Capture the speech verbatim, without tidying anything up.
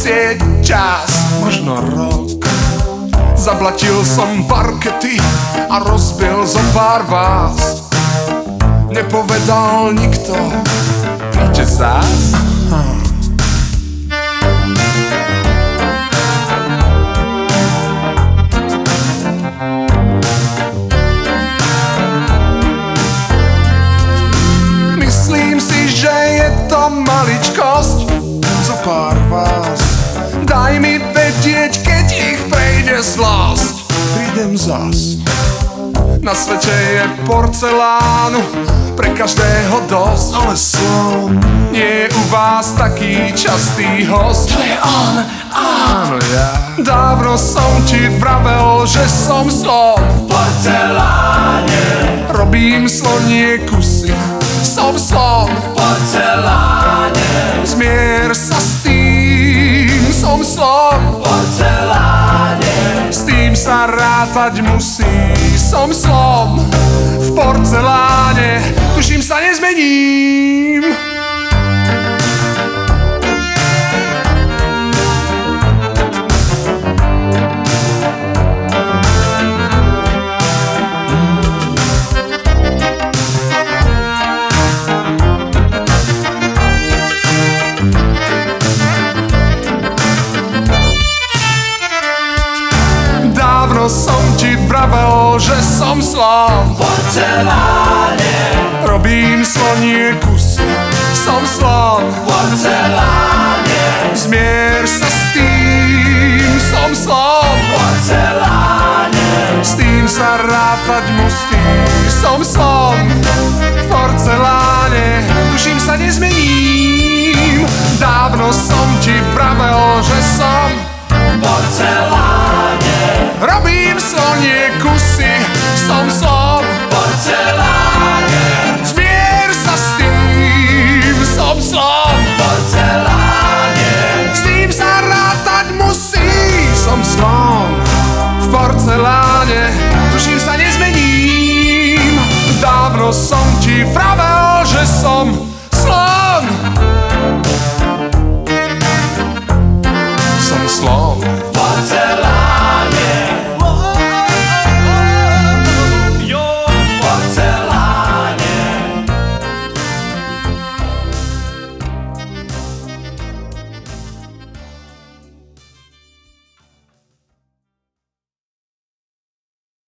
chcieť čas, možno rok. Zablatil som parkety a rozbil zo pár vás. Nepovedal nikto, príďte zás. Hm. Myslím si, že je to maličkosť, zo pár vás. Daj mi vedieť, keď ich prejde zlosť. Prídem zas. Na svete je porcelánu pre každého dosť, ale som nie je u vás taký častý host. To je on, áno ja. Dávno som ti vravel, že som slon v porceláne. Robím slonie kusy, som slon v porceláne. Zmier sa s tým, som slon v porceláne. S tým sa rátať musí, som slon v porceláne. Tuším sa nezmením. Som ti vravel, že som slon v porceláne. Robím slonie kusy, som slon v porceláne. Zmier sa s tým, som slon v porceláne. S tým sa rátať musí, som slon v porceláne. Tuším sa nezmením. Dávno som ti vravel, že som v porceláne. Robím slonie kusy, som slon v porceláne. Zmier sa s tým, som slon v porceláne. S tým sa rátať musí, som slon v porceláne. Tuším sa nezmením. Dávno som ti vravel, že som slon. Som slon.